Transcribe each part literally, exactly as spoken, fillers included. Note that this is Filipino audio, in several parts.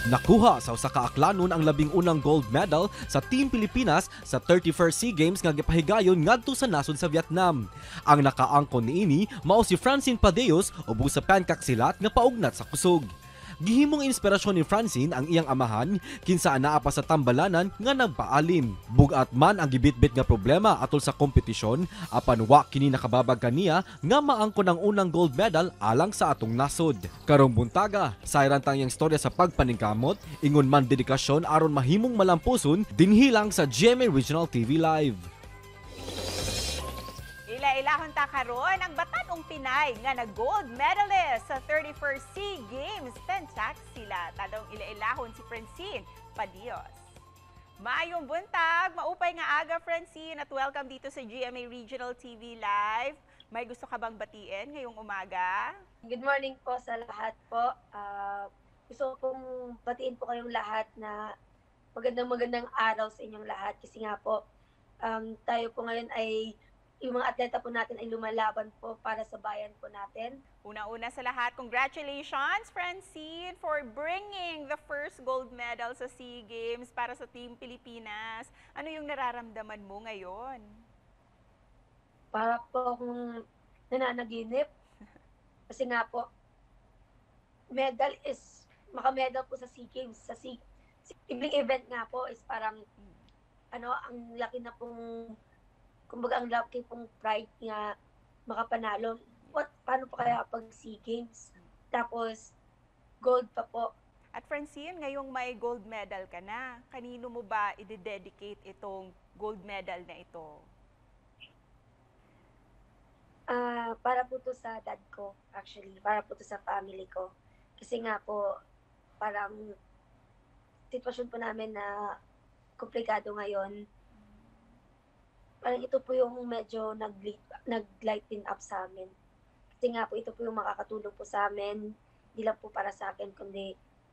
Nakuha sa usa ka aklanon ang labing unang gold medal sa Team Pilipinas sa thirty-first SEA Games nga gipahigayon ngadto sa nasod sa Vietnam. Ang nakaangkon niini mao si Francine Padeos ubo sa pencaksilat nga paugnat sa kusog. Gihimong inspirasyon ni Francine ang iyang amahan kinsa anaa pa sa tambalanan nga nagpaalim. Bugat man ang gibitbit nga problema atol sa kompetisyon apan wa kini nakababag kaniya nga maangkon ang unang gold medal alang sa atong nasod. Karong buntaga, sayran tang iyang storya sa pagpaningkamot, ingon man dedikasyon aron mahimong malampuson dinhi lang sa G M A Regional T V Live. Ila-ilahon ta karon ang batanong Pinay nga nag-gold medalist sa thirty-first SEA Games Pencaksilat. Tadong ila-ilahon si Francine Padeos. Maayong buntag, maupay nga aga Francine at welcome dito sa G M A Regional T V Live. May gusto ka bang batiin ngayong umaga? Good morning po sa lahat po. Uh, gusto kong batiin po kayong lahat na magandang magandang araw sa inyong lahat kasi nga po um, tayo po ngayon ay yung mga atleta po natin ay lumalaban po para sa bayan po natin. Una-una sa lahat, congratulations Francine for bringing the first gold medal sa SEA Games para sa Team Pilipinas. Ano yung nararamdaman mo ngayon? Para po akong nananaginip. Kasi nga po, medal is, makamedal po sa SEA Games. Sa SEA, simpleng event nga po is parang, ano, ang laki na pong kumbaga ang laki pong pride nga makapanalo. What, paano pa kaya pag SEA Games? Tapos, gold pa po. At Francine, ngayong may gold medal ka na, kanino mo ba i-dedicate itong gold medal na ito? Uh, para po to sa dad ko, actually. Para po to sa family ko. Kasi nga po, parang sitwasyon po namin na komplikado ngayon. Parang ito po yung medyo nag-lighten up sa amin. Kasi nga po, ito po yung makakatulong po sa amin. Hindi lang po para sa akin, kundi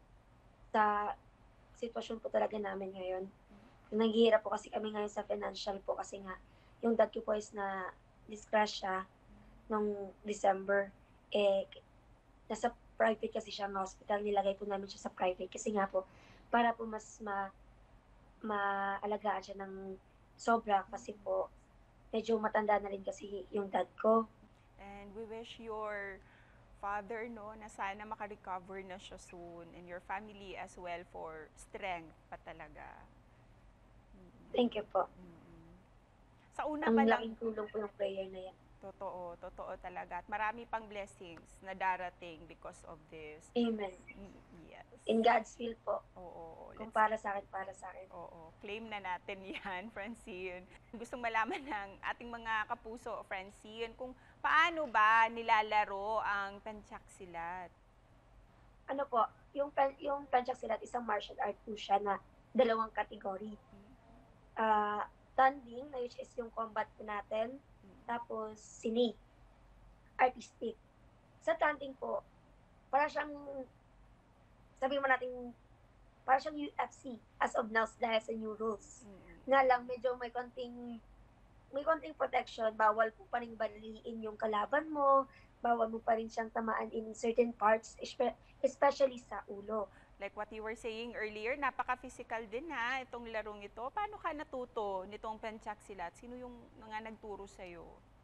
sa sitwasyon po talaga namin ngayon. Naghihirap po kasi kami ngayon sa financial po kasi nga, yung dad ko po is na disgrasya nung December. Eh, nasa private kasi siya, ng hospital. Nilagay po namin siya sa private. Kasi nga po, para po mas ma maalagaan siya ng sobra kasi po medyo matanda na rin kasi yung dad ko. And we wish your father no na sana maka-recover na siya soon and your family as well for strength pa talaga. Thank you po. Mm-hmm. Sa una Ang pa lang, laking tulong po yung prayer na yan. Totoo, totoo talaga. At marami pang blessings na darating because of this. Amen. Yes. In God's will po. Oo. Kung para sa akin, para sa akin. Oo. Claim na natin yan, Francine. Gustong malaman ng ating mga kapuso, Francine, kung paano ba nilalaro ang pencaksilat? Ano po, yung, yung pencaksilat, isang martial art po siya na dalawang kategory. Uh, standing, which is yung combat po natin. Tapos, sini, artistic. Sa standing po, para siyang, sabihin mo natin, para siyang U F C as of now dahil sa new rules. Mm-hmm. Nga lang, medyo may konting, may konting protection, bawal po pa rin baliin yung kalaban mo, bawal mo pa rin siyang tamaan in certain parts, especially sa ulo. Like what you were saying earlier, napaka-physical din ha, itong larong ito. Paano ka natuto nitong pencaksilat? Sino yung mga nagturo sa'yo?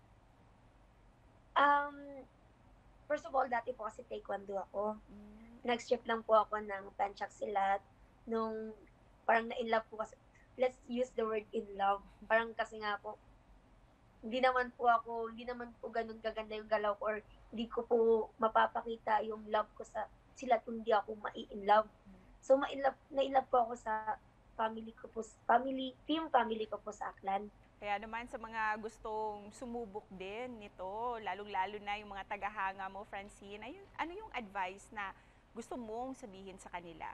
Um, first of all, dati po kasi taekwondo ako. Mm. Nag-strip lang po ako ng pencaksilat nung parang na-in-love po kasi. Let's use the word in love. Parang kasi nga po, hindi naman po ako, hindi naman po ganun kaganda yung galaw ko or hindi ko po mapapakita yung love ko sa sila kung hindi ako mai-in-love. So, ma-in-love, na-in-love po ako sa family ko po, family, team family ko po sa Aklan. Kaya naman sa mga gustong sumubok din nito, lalong-lalo na yung mga tagahanga mo, Francine, ayun, ano yung advice na gusto mong sabihin sa kanila?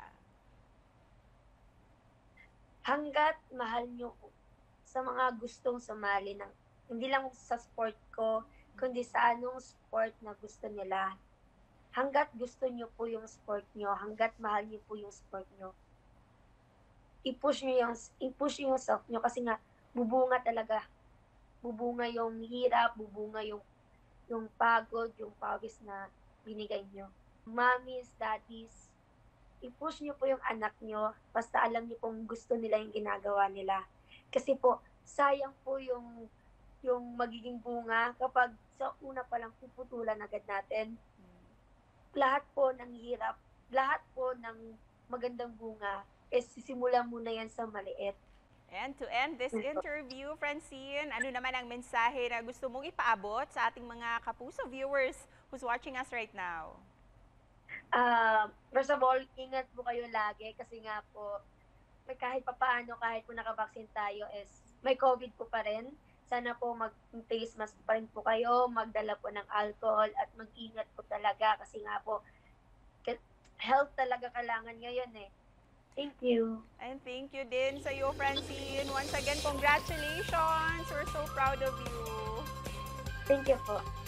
Hanggat mahal nyo sa mga gustong sumali ng, hindi lang sa sport ko, kundi sa anong sport na gusto nila. Hanggat gusto nyo po yung sport nyo, hanggat mahal nyo po yung sport nyo, i-push nyo yung, i-push yung self nyo kasi nga, bubunga talaga. Bubunga yung hirap, bubunga yung, yung pagod, yung pawis na binigay nyo. Mommies, daddies, i-push niyo po yung anak niyo, basta alam niyo kung gusto nila yung ginagawa nila. Kasi po, sayang po yung yung magiging bunga kapag sa una pa lang puputulan agad natin. Lahat po ng hirap, lahat po ng magandang bunga, is sisimula muna yan sa maliit. And to end this interview, Francine, ano naman ang mensahe na gusto mong ipaabot sa ating mga kapuso viewers who's watching us right now? Uh, first of all, ingat po kayo lagi kasi nga po, may kahit papaano, kahit po nakabaksin tayo is may COVID po pa rin. Sana po mag-face mask pa rin po kayo, magdala po ng alcohol at mag-ingat po talaga kasi nga po, health talaga kailangan ngayon eh. Thank you. And thank you din sa iyo, Francine. Once again, congratulations. We're so proud of you. Thank you po.